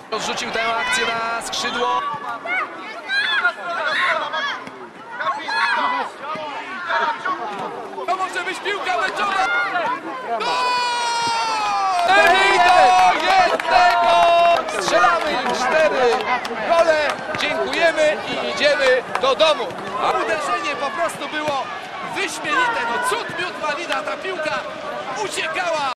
Odrzucił tę akcję na skrzydło. To może być piłka meczowa! No! 4-1! Strzelamy im 4 gole, dziękujemy i idziemy do domu. A uderzenie po prostu było wyśmienite. No cud miód malina, ta piłka uciekała.